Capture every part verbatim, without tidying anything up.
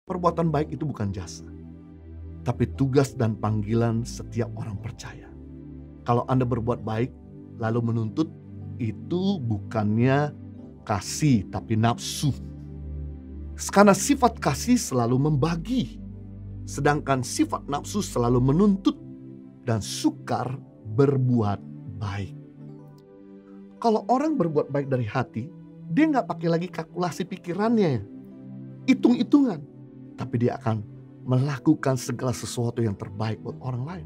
Perbuatan baik itu bukan jasa, tapi tugas dan panggilan setiap orang percaya. Kalau Anda berbuat baik lalu menuntut, itu bukannya kasih tapi nafsu. Karena sifat kasih selalu membagi, sedangkan sifat nafsu selalu menuntut dan sukar berbuat baik. Kalau orang berbuat baik dari hati, dia nggak pakai lagi kalkulasi pikirannya, hitung-hitungan, tapi dia akan melakukan segala sesuatu yang terbaik buat orang lain.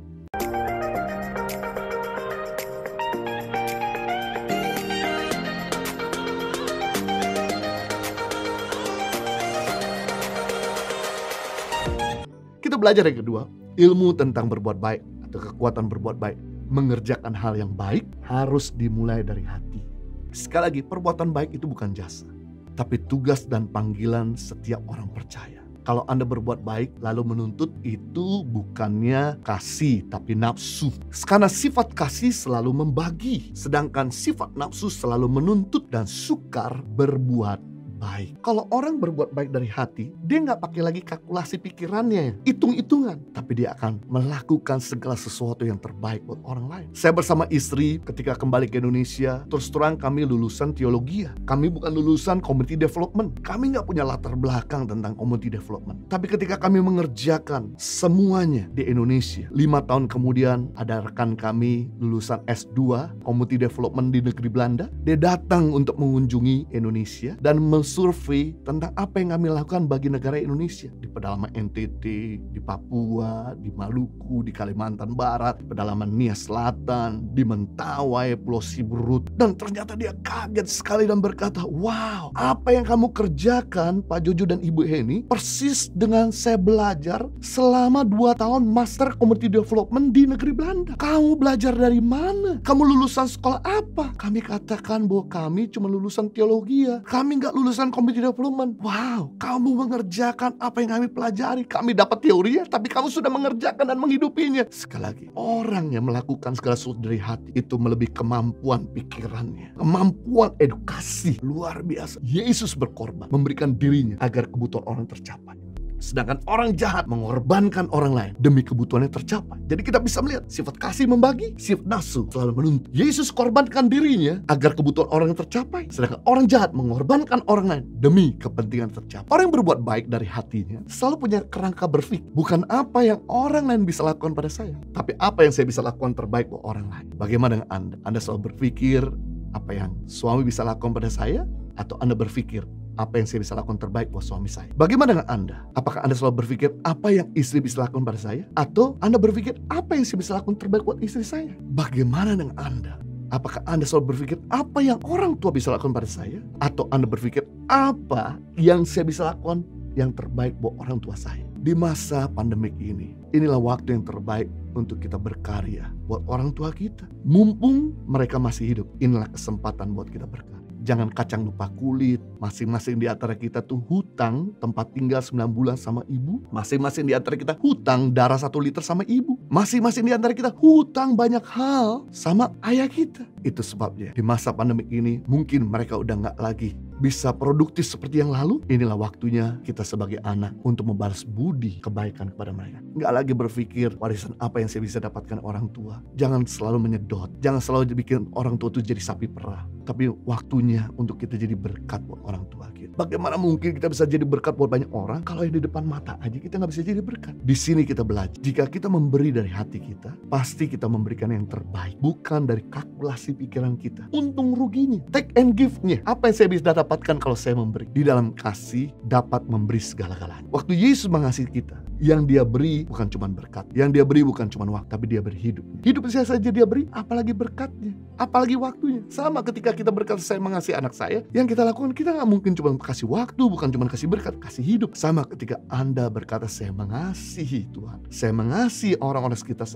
Kita belajar yang kedua, ilmu tentang berbuat baik atau kekuatan berbuat baik. Mengerjakan hal yang baik harus dimulai dari hati. Sekali lagi, perbuatan baik itu bukan jasa, tapi tugas dan panggilan setiap orang percaya. Kalau Anda berbuat baik lalu menuntut, itu bukannya kasih tapi nafsu. Karena sifat kasih selalu membagi, sedangkan sifat nafsu selalu menuntut dan sukar berbuat baik. Kalau orang berbuat baik dari hati, dia nggak pakai lagi kalkulasi pikirannya, hitung-hitungan, tapi dia akan melakukan segala sesuatu yang terbaik buat orang lain. Saya bersama istri ketika kembali ke Indonesia, terus terang kami lulusan teologi. Kami bukan lulusan community development. Kami nggak punya latar belakang tentang community development. Tapi ketika kami mengerjakan semuanya di Indonesia, lima tahun kemudian ada rekan kami lulusan S dua community development di negeri Belanda. Dia datang untuk mengunjungi Indonesia dan survei tentang apa yang kami lakukan bagi negara Indonesia. Di pedalaman N T T, di Papua, di Maluku, di Kalimantan Barat, pedalaman Nia Selatan, di Mentawai, Pulau Siberut. Dan ternyata dia kaget sekali dan berkata, wow, apa yang kamu kerjakan Pak Jojo dan Ibu Heni persis dengan saya belajar selama dua tahun Master Community Development di negeri Belanda. Kamu belajar dari mana? Kamu lulusan sekolah apa? Kami katakan bahwa kami cuma lulusan teologi. Kami nggak lulusan community development. Wow, kamu mengerjakan apa yang kami pelajari. Kami dapat teorinya, tapi kamu sudah mengerjakan dan menghidupinya. Sekali lagi, orang yang melakukan segala sesuatu dari hati itu melebihi kemampuan pikirannya, kemampuan edukasi luar biasa. Yesus berkorban, memberikan dirinya agar kebutuhan orang tercapai. Sedangkan orang jahat mengorbankan orang lain demi kebutuhannya tercapai. Jadi kita bisa melihat sifat kasih membagi, sifat nafsu selalu menuntut. Yesus korbankan dirinya agar kebutuhan orang tercapai. Sedangkan orang jahat mengorbankan orang lain demi kepentingan tercapai. Orang yang berbuat baik dari hatinya selalu punya kerangka berpikir. Bukan apa yang orang lain bisa lakukan pada saya, tapi apa yang saya bisa lakukan terbaik buat orang lain. Bagaimana dengan Anda? Anda selalu berpikir apa yang suami bisa lakukan pada saya? Atau Anda berpikir apa yang saya bisa lakukan terbaik buat suami saya? Bagaimana dengan Anda? Apakah Anda selalu berpikir apa yang istri bisa lakukan pada saya? Atau Anda berpikir apa yang saya bisa lakukan terbaik buat istri saya? Bagaimana dengan Anda? Apakah Anda selalu berpikir apa yang orang tua bisa lakukan pada saya? Atau Anda berpikir apa yang saya bisa lakukan yang terbaik buat orang tua saya? Di masa pandemik ini, inilah waktu yang terbaik untuk kita berkarya buat orang tua kita. Mumpung mereka masih hidup, inilah kesempatan buat kita berkarya. Jangan kacang lupa kulit. Masing-masing di antara kita tuh hutang tempat tinggal sembilan bulan sama ibu. Masing-masing di antara kita hutang darah satu liter sama ibu. Masing-masing di antara kita hutang banyak hal sama ayah kita. Itu sebabnya di masa pandemi ini mungkin mereka udah gak lagi bisa produktif seperti yang lalu. Inilah waktunya kita sebagai anak untuk membalas budi kebaikan kepada mereka. Gak lagi berpikir warisan apa yang saya bisa dapatkan orang tua. Jangan selalu menyedot. Jangan selalu bikin orang tua itu jadi sapi perah. Tapi waktunya untuk kita jadi berkat buat orang tua kita. Bagaimana mungkin kita bisa jadi berkat buat banyak orang kalau yang di depan mata aja kita gak bisa jadi berkat. Di sini kita belajar. Jika kita memberi dari hati kita, pasti kita memberikan yang terbaik. Bukan dari kalkulasi pikiran kita. Untung ruginya, take and give-nya. Apa yang saya bisa dapatkan kalau saya memberi? Di dalam kasih dapat memberi segala-galanya. Waktu Yesus mengasihi kita, yang dia beri bukan cuma berkat. Yang dia beri bukan cuma waktu, tapi dia beri hidup. Hidup saya saja dia beri, apalagi berkatnya, apalagi waktunya. Sama ketika kita berkata saya mengasihi anak saya, yang kita lakukan kita gak mungkin cuma kasih waktu, bukan cuma kasih berkat, kasih hidup. Sama ketika Anda berkata saya mengasihi Tuhan, saya mengasihi orang-orang sekitar saya,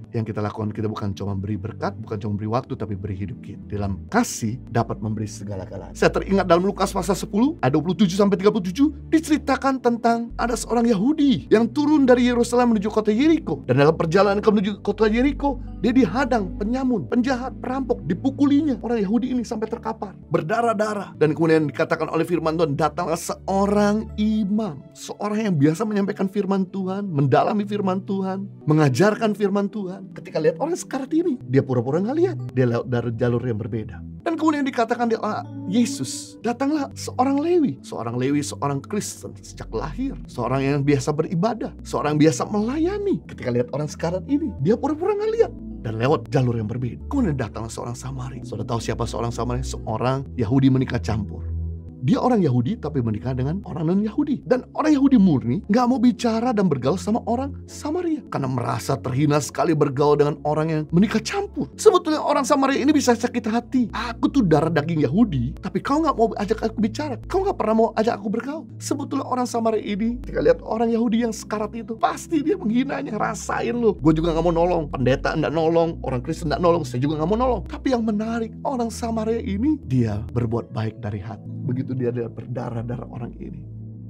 Yang kita lakukan, kita bukan cuma beri berkat, bukan cuma beri waktu, tapi beri hidup kita. Dalam kasih dapat memberi segala-galanya. Saya teringat dalam Lukas pasal sepuluh ayat dua puluh tujuh sampai tiga puluh tujuh diceritakan tentang ada seorang Yahudi yang turun dari Yerusalem menuju kota Yeriko. Dan dalam perjalanan ke menuju kota Yeriko, dia dihadang penyamun, penjahat, perampok, dipukulinya orang Yahudi ini sampai terkapar, berdarah-darah. Dan kemudian dikatakan oleh firman Tuhan, datanglah seorang imam, seorang yang biasa menyampaikan firman Tuhan, mendalami firman Tuhan, mengajarkan firman Tuhan. Ketika lihat orang sekarat ini, dia pura-pura nggak lihat. Dia lewat dari jalur yang berbeda. Dan kemudian dikatakan dia ah, Yesus, datanglah seorang Lewi. Seorang Lewi, seorang Kristen sejak lahir. Seorang yang biasa beribadah. Seorang yang biasa melayani. Ketika lihat orang sekarat ini, dia pura-pura nggak lihat. Dan lewat jalur yang berbeda. Kemudian datanglah seorang Samari. Sudah tahu siapa seorang Samari? Seorang Yahudi menikah campur. Dia orang Yahudi tapi menikah dengan orang non-Yahudi. Dan orang Yahudi murni gak mau bicara dan bergaul sama orang Samaria. Karena merasa terhina sekali bergaul dengan orang yang menikah campur. Sebetulnya orang Samaria ini bisa sakit hati. Aku tuh darah daging Yahudi, tapi kau gak mau ajak aku bicara. Kau gak pernah mau ajak aku bergaul. Sebetulnya orang Samaria ini, ketika lihat orang Yahudi yang sekarat itu, pasti dia menghinanya. Rasain loh, gue juga gak mau nolong. Pendeta gak nolong, orang Kristen gak nolong, saya juga gak mau nolong. Tapi yang menarik, orang Samaria ini, dia berbuat baik dari hati. Begitu dia berdarah-darah orang ini,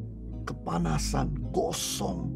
kepanasan, gosong,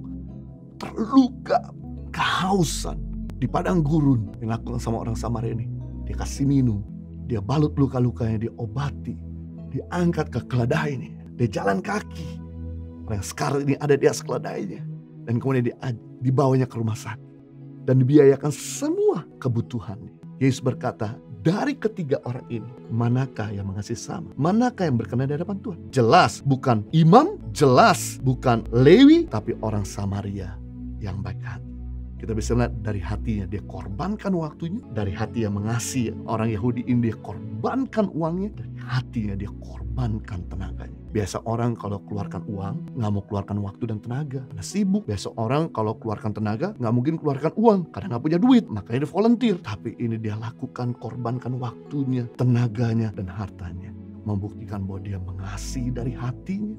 terluka, kehausan di padang gurun, yang dilakukan sama orang Samaria ini, dia kasih minum, dia balut luka-lukanya, dia obati, diangkat ke keledainya, dia jalan kaki. Orang sekarang ini ada di atas keledainya, dan kemudian dia dibawanya ke rumah sakit dan dibiayakan semua kebutuhannya. Yesus berkata, dari ketiga orang ini, manakah yang mengasihi sama? Manakah yang berkenan di hadapan Tuhan? Jelas bukan imam, jelas bukan Lewi, tapi orang Samaria yang baik hati. Kita bisa melihat dari hatinya, dia korbankan waktunya. Dari hati yang mengasihi orang Yahudi ini, dia korbankan uangnya. Dari hatinya, dia korbankan tenaganya. Biasa orang kalau keluarkan uang, gak mau keluarkan waktu dan tenaga, karena sibuk. Biasa orang kalau keluarkan tenaga, gak mungkin keluarkan uang, karena gak punya duit, makanya dia volunteer. Tapi ini dia lakukan, korbankan waktunya, tenaganya, dan hartanya. Membuktikan bahwa dia mengasihi dari hatinya.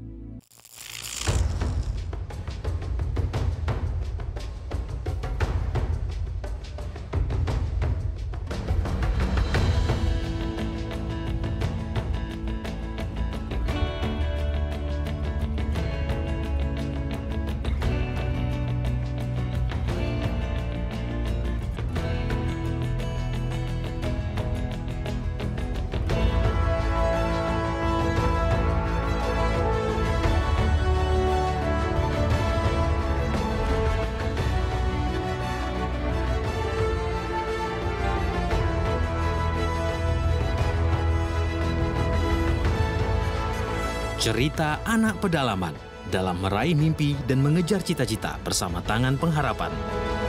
Cerita anak pedalaman dalam meraih mimpi dan mengejar cita-cita bersama Tangan Pengharapan.